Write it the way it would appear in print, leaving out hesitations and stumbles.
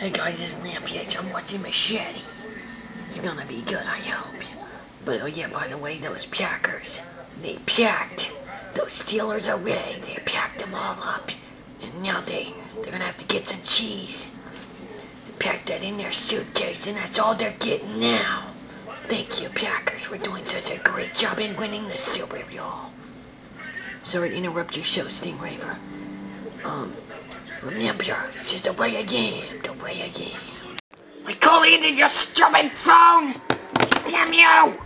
Hey guys, this is Rampage. I'm watching Machete. It's gonna be good, I hope. But oh yeah, by the way, those Packers, they packed those Steelers away. They packed them all up. And now they're gonna have to get some cheese. They packed that in their suitcase, and that's all they're getting now. Thank you, Packers, for doing such a great job in winning the Super Bowl. Sorry to interrupt your show, Stingraver. Remember, it's just the way I am, the way I am. I call into your stupid phone! Damn you!